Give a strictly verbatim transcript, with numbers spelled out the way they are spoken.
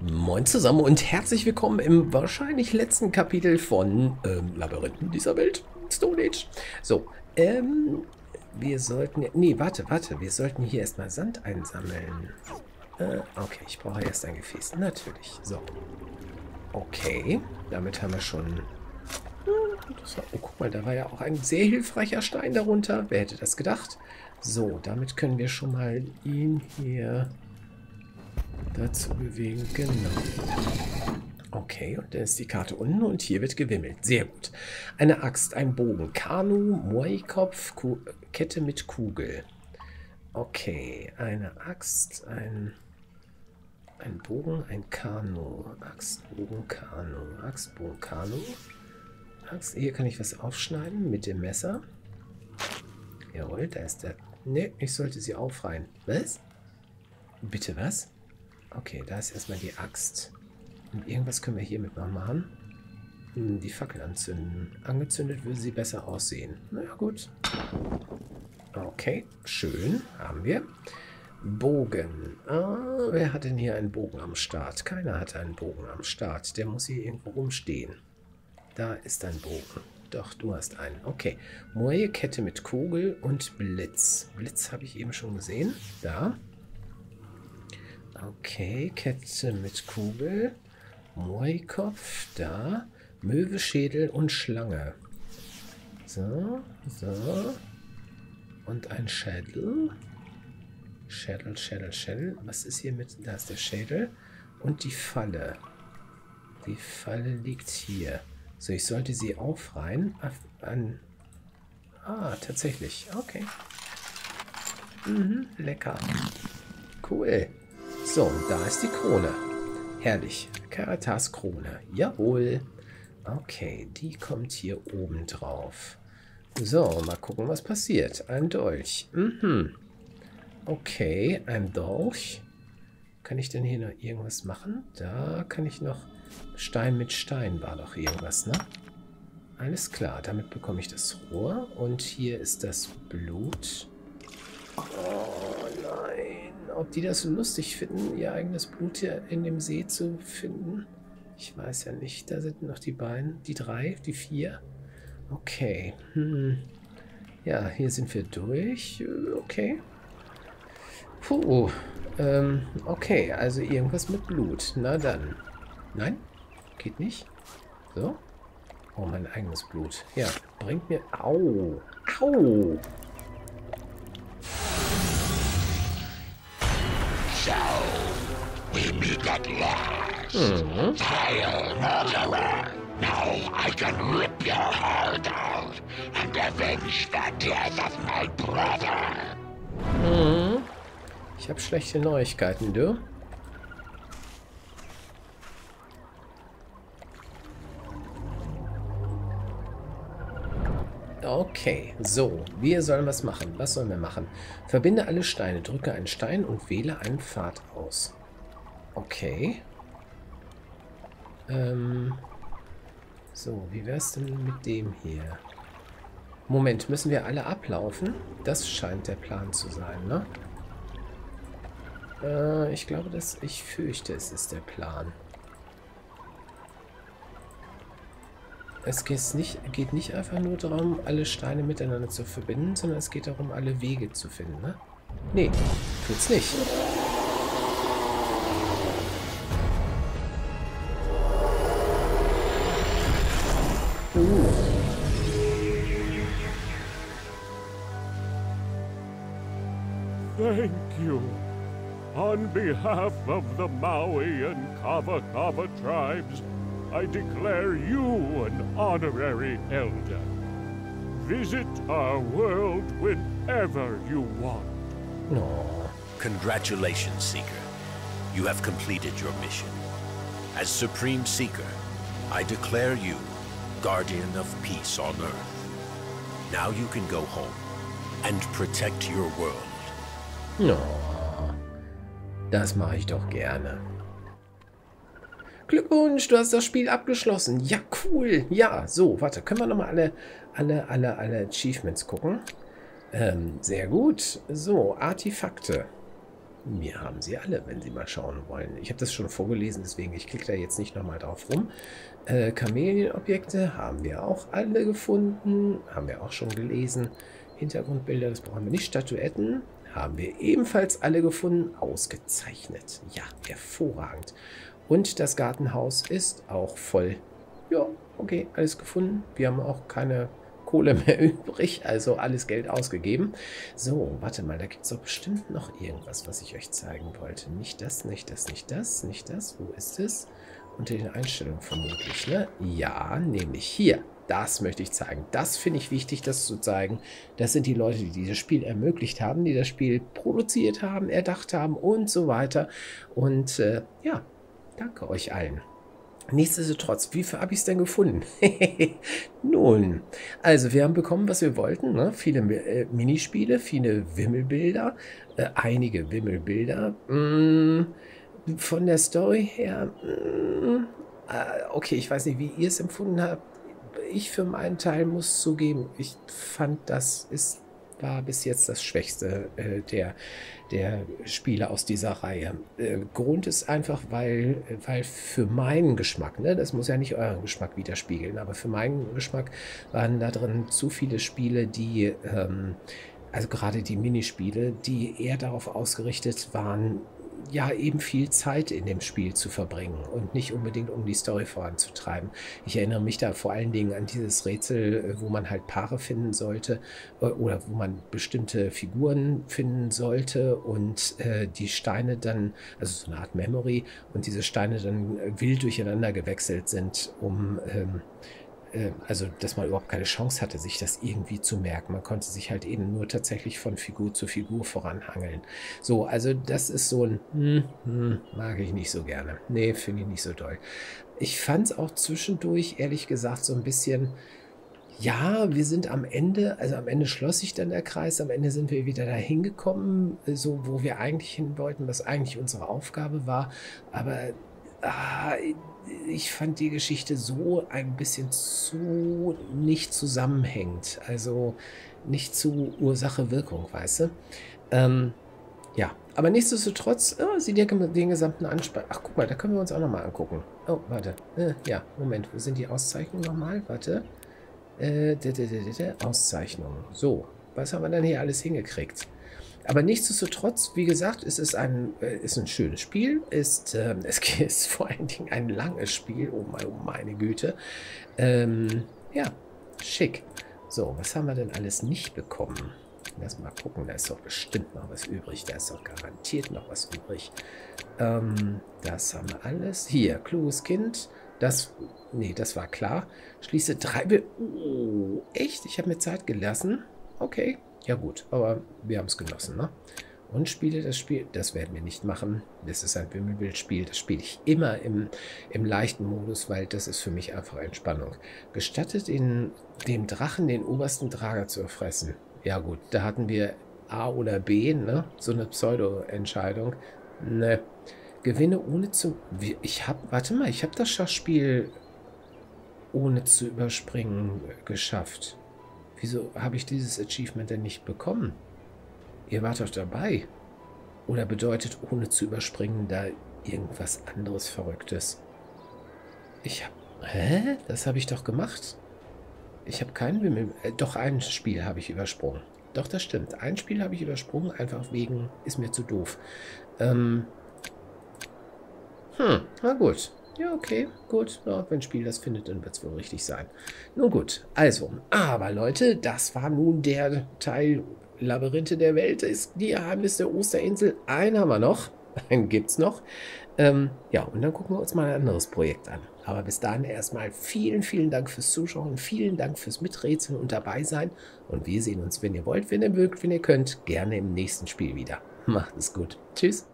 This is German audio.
Moin zusammen und herzlich willkommen im wahrscheinlich letzten Kapitel von ähm, Labyrinthen dieser Welt, Stone Age. So, ähm, wir sollten... Nee, warte, warte, wir sollten hier erstmal Sand einsammeln. Äh, okay, ich brauche erst ein Gefäß, natürlich. So, okay, damit haben wir schon... Das war, oh, guck mal, da war ja auch ein sehr hilfreicher Stein darunter. Wer hätte das gedacht? So, damit können wir schon mal ihn hier... dazu bewegen, genau. Okay, und dann ist die Karte unten und hier wird gewimmelt. Sehr gut. Eine Axt, ein Bogen, Kanu, Moai-Kopf, Kette mit Kugel. Okay, eine Axt, ein, ein Bogen, ein Kanu. Axt, Bogen, Kanu. Axt, Bogen, Kanu. Axt, hier kann ich was aufschneiden mit dem Messer. Jawohl, da ist der... Ne, ich sollte sie aufreihen. Was? Bitte was? Okay, da ist erstmal die Axt. Und irgendwas können wir hiermit noch machen. Hm, die Fackel anzünden. Angezündet würde sie besser aussehen. Na ja, gut. Okay, schön. Haben wir. Bogen. Ah, wer hat denn hier einen Bogen am Start? Keiner hat einen Bogen am Start. Der muss hier irgendwo rumstehen. Da ist ein Bogen. Doch, du hast einen. Okay. Moje Kette mit Kugel und Blitz. Blitz habe ich eben schon gesehen. Da. Okay, Kette mit Kugel, Moai-Kopf, da, Möwe, Schädel und Schlange. So, so. Und ein Schädel. Schädel, Schädel, Schädel. Was ist hier mit? Da ist der Schädel. Und die Falle. Die Falle liegt hier. So, ich sollte sie aufreihen. An. Ah, tatsächlich. Okay. Mhm, lecker. Cool. So, da ist die Krone. Herrlich. Karatas Krone. Jawohl. Okay, die kommt hier oben drauf. So, mal gucken, was passiert. Ein Dolch. Mhm. Okay, ein Dolch. Kann ich denn hier noch irgendwas machen? Da kann ich noch... Stein mit Stein war doch irgendwas, ne? Alles klar, damit bekomme ich das Rohr. Und hier ist das Blut. Oh nein. Ob die das so lustig finden, ihr eigenes Blut hier in dem See zu finden? Ich weiß ja nicht. Da sind noch die beiden, die drei, die vier. Okay. Hm. Ja, hier sind wir durch. Okay. Puh. Ähm, okay, also irgendwas mit Blut. Na dann. Nein? Geht nicht? So? Oh, mein eigenes Blut. Ja, bringt mir... Au! Au! So, we meet at last. Mm-hmm. Vile murderer. Now I can rip your heart out and avenge the death of my brother. Mhm. Ich habe schlechte Neuigkeiten, du. Okay, so, wir sollen was machen. Was sollen wir machen? Verbinde alle Steine, drücke einen Stein und wähle einen Pfad aus. Okay. Ähm, so, wie wäre es denn mit dem hier? Moment, müssen wir alle ablaufen? Das scheint der Plan zu sein, ne? Äh, ich glaube, dass ich fürchte, es ist der Plan. Es geht nicht, geht nicht einfach nur darum, alle Steine miteinander zu verbinden, sondern es geht darum, alle Wege zu finden, ne? Nee, tut's nicht. Uh. Thank you. On behalf of the Maui and Kava Kava tribes, I declare you an honorary elder. Visit our world whenever you want. No. Congratulations, Seeker. You have completed your mission. As Supreme Seeker, I declare you Guardian of Peace on Earth. Now you can go home and protect your world. No. Das mache ich doch gerne. Glückwunsch, du hast das Spiel abgeschlossen. Ja, cool. Ja, so, warte, können wir nochmal alle, alle, alle, alle Achievements gucken? Ähm, sehr gut. So, Artefakte. Wir haben sie alle, wenn Sie mal schauen wollen. Ich habe das schon vorgelesen, deswegen ich klicke da jetzt nicht nochmal drauf rum. Äh, Chameleon-Objekte haben wir auch alle gefunden. Haben wir auch schon gelesen. Hintergrundbilder, das brauchen wir nicht. Statuetten haben wir ebenfalls alle gefunden. Ausgezeichnet. Ja, hervorragend. Und das Gartenhaus ist auch voll. Ja, okay, alles gefunden. Wir haben auch keine Kohle mehr übrig, also alles Geld ausgegeben. So, warte mal, da gibt es doch bestimmt noch irgendwas, was ich euch zeigen wollte. Nicht das, nicht das, nicht das, nicht das. Wo ist es? Unter den Einstellungen vermutlich, ne? Ja, nämlich hier. Das möchte ich zeigen. Das finde ich wichtig, das zu zeigen. Das sind die Leute, die dieses Spiel ermöglicht haben, die das Spiel produziert haben, erdacht haben und so weiter. Und äh, ja, danke euch allen. Nichtsdestotrotz, wie habe ich es denn gefunden? Nun, also wir haben bekommen, was wir wollten. Ne? Viele äh, Minispiele, viele Wimmelbilder, äh, einige Wimmelbilder. Mm, von der Story her, mm, äh, okay, ich weiß nicht, wie ihr es empfunden habt. Ich für meinen Teil muss zugeben, ich fand, das ist, war bis jetzt das Schwächste äh, der, der Spiele aus dieser Reihe. Äh, Grund ist einfach, weil, weil für meinen Geschmack, ne, das muss ja nicht euren Geschmack widerspiegeln, aber für meinen Geschmack waren da drin zu viele Spiele, die, ähm, also gerade die Minispiele, die eher darauf ausgerichtet waren, ja, eben viel Zeit in dem Spiel zu verbringen und nicht unbedingt, um die Story voranzutreiben. Ich erinnere mich da vor allen Dingen an dieses Rätsel, wo man halt Paare finden sollte oder wo man bestimmte Figuren finden sollte und äh, die Steine dann, also so eine Art Memory, und diese Steine dann wild durcheinander gewechselt sind, um ähm, also, dass man überhaupt keine Chance hatte, sich das irgendwie zu merken. Man konnte sich halt eben nur tatsächlich von Figur zu Figur voranhangeln. So, also das ist so ein, hm, hm, mag ich nicht so gerne. Nee, finde ich nicht so toll. Ich fand es auch zwischendurch, ehrlich gesagt, so ein bisschen, ja, wir sind am Ende, also am Ende schloss sich dann der Kreis, am Ende sind wir wieder dahin gekommen, so wo wir eigentlich hin wollten, was eigentlich unsere Aufgabe war, aber ah, ich fand die Geschichte so ein bisschen zu nicht zusammenhängend. Also nicht zu Ursache-Wirkung, weißt du? Ähm, ja, aber nichtsdestotrotz, oh, sie den, den gesamten Anspann. Ach, guck mal, da können wir uns auch nochmal angucken. Oh, warte. Äh, ja, Moment, wo sind die Auszeichnungen nochmal? Warte. Äh, d -d -d -d -d Auszeichnungen. So, was haben wir denn hier alles hingekriegt? Aber nichtsdestotrotz, wie gesagt, es ist ein, äh, ist ein schönes Spiel. Ist, ähm, es ist vor allen Dingen ein langes Spiel. Oh, mein, oh meine Güte. Ähm, ja, schick. So, was haben wir denn alles nicht bekommen? Lass mal gucken, da ist doch bestimmt noch was übrig. Da ist doch garantiert noch was übrig. Ähm, das haben wir alles. Hier, kluges Kind. Das, nee, das war klar. Schließe drei... Oh, echt? Ich habe mir Zeit gelassen. Okay. Ja gut, aber wir haben es genossen, ne? Und spiele das Spiel, das werden wir nicht machen. Das ist ein Wimmelbildspiel, das spiele ich immer im, im leichten Modus, weil das ist für mich einfach Entspannung. Gestattet in dem Drachen den obersten Drager zu erfressen. Ja gut, da hatten wir A oder B, ne? So eine Pseudo-Entscheidung. Ne. Gewinne ohne zu... Ich habe, warte mal, ich habe das Schachspiel ohne zu überspringen geschafft. Wieso habe ich dieses Achievement denn nicht bekommen? Ihr wart doch dabei. Oder bedeutet ohne zu überspringen da irgendwas anderes Verrücktes? Ich habe... Hä? Das habe ich doch gemacht. Ich habe keinen Wimmel... Äh, doch, ein Spiel habe ich übersprungen. Doch, das stimmt. Ein Spiel habe ich übersprungen, einfach wegen... Ist mir zu doof. Ähm... Hm, na gut. Ja, okay, gut. Ja, wenn ein Spiel das findet, dann wird es wohl richtig sein. Nun gut, also, aber Leute, das war nun der Teil Labyrinthe der Welt. Ist die Geheimnis der Osterinsel. Einen haben wir noch. Einen gibt es noch. Ähm, ja, und dann gucken wir uns mal ein anderes Projekt an. Aber bis dahin erstmal vielen, vielen Dank fürs Zuschauen. Vielen Dank fürs Miträtseln und dabei sein. Und wir sehen uns, wenn ihr wollt, wenn ihr mögt, wenn ihr könnt, gerne im nächsten Spiel wieder. Macht es gut. Tschüss.